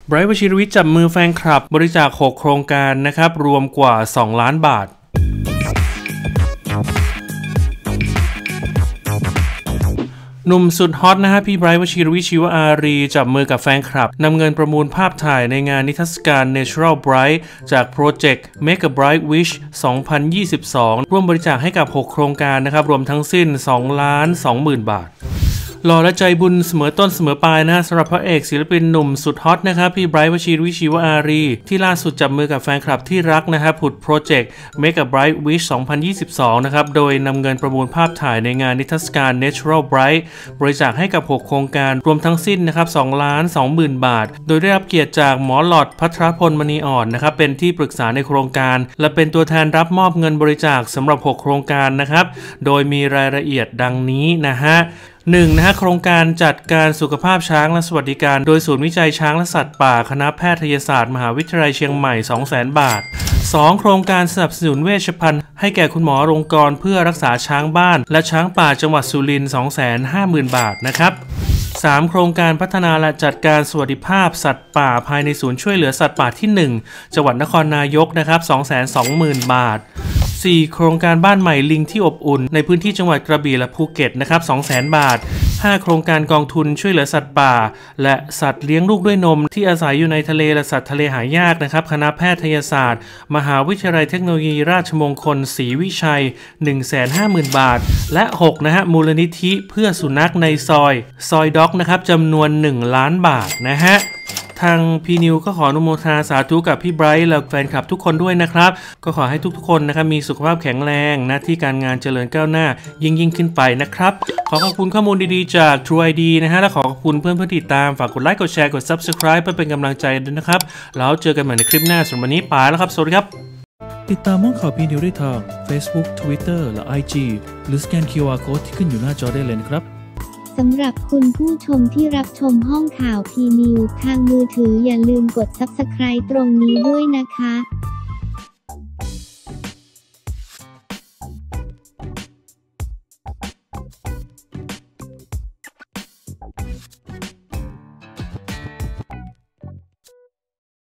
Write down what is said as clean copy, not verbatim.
ไบรท์ วชิรวิทย์จับมือแฟนคลับบริจาค6โครงการนะครับรวมกว่า2 ล้านบาทหนุ่มสุดฮอตนะฮะพี่ไบรท์ วชิรวิทย์ ชีวอารีจับมือกับแฟนคลับนำเงินประมูลภาพถ่ายในงานนิทรรศการ Natural Bright จากโปรเจกต์ Make a Bright Wish 2022 ร่วมบริจาคให้กับ6โครงการนะครับรวมทั้งสิ้น 2,20,000 บาทหล่อและใจบุญเสมอต้นเสมอปลายนะสำหรับพระเอกศิลปินหนุ่มสุดฮอตนะครับพี่ไบรท์ วชิรวิทย์ ชีวอารีที่ล่าสุดจับมือกับแฟนคลับที่รักนะครับผุดโปรเจกต์ Make a Bright Wish 2022 นะครับโดยนำเงินประมูลภาพถ่ายในงานนิทรรศการ Natural Bright บริจาคให้กับ6โครงการรวมทั้งสิ้นนะครับ 2,20,000 บาทโดยได้รับเกียรติจากหมอหลอดภัทรพลมณีอ่อนนะครับเป็นที่ปรึกษาในโครงการและเป็นตัวแทนรับมอบเงินบริจาคสำหรับ6โครงการนะครับโดยมีรายละเอียดดังนี้นะฮะ1นะฮะโครงการจัดการสุขภาพช้างและสวัสดิการโดยศูนย์วิจัยช้างและสัตว์ป่าคณะแพทยศาสตร์มหาวิทยาลัยเชียงใหม่ 200,000 บาท 2. โครงการสนับสนุนเวชภัณฑ์ให้แก่คุณหมอโรงพยาบาลเพื่อรักษาช้างบ้านและช้างป่าจังหวัดสุรินทร์ 250,000 บาทนะครับ3. โครงการพัฒนาและจัดการสวัสดิภาพสัตว์ป่าภายในศูนย์ช่วยเหลือสัตว์ป่าที่1จังหวัดนครนายกนะครับ 220,000 บาท4. โครงการบ้านใหม่ลิงที่อบอุ่นในพื้นที่จังหวัดกระบี่และภูเก็ตนะครับ 200,000 บาท 5. โครงการกองทุนช่วยเหลือสัตว์ป่าและสัตว์เลี้ยงลูกด้วยนมที่อาศัยอยู่ในทะเลและสัตว์ทะเลหายากนะครับคณะแพทยศาสตร์มหาวิทยาลัยเทคโนโลยีราชมงคลศรีวิชัย 150,000 บาทและ6นะฮะมูลนิธิเพื่อสุนัขในซอยด็อกนะครับจำนวน1 ล้านบาทนะฮะทางพีนิวก็ขออนุโมทนาสาธุกับพี่ไบรท์และแฟนคลับทุกคนด้วยนะครับก็ขอให้ทุกๆคนนะครับมีสุขภาพแข็งแรงหน้าที่การงานเจริญก้าวหน้ายิ่งขึ้นไปนะครับขอบคุณข้อมูลดีๆจาก True ID นะฮะและขอบคุณเพื่อนๆติดตามฝากกดไลค์กดแชร์กด Subscribe เพื่อเป็นกำลังใจด้วยนะครับแล้วเจอกันใหม่ในคลิปหน้าสำหรับวันนี้ไปแล้วครับสวัสดีครับติดตามห้องข่าวพีนิวได้ทาง Facebook Twitter และ IG หรือสแกน QR Code ที่ขึ้นอยู่หน้าจอได้เลยนะครับสำหรับคุณผู้ชมที่รับชมห้องข่าวพีนิวทางมือถืออย่าลืมกด Subscribe ตรงนี้ด้วยนะคะ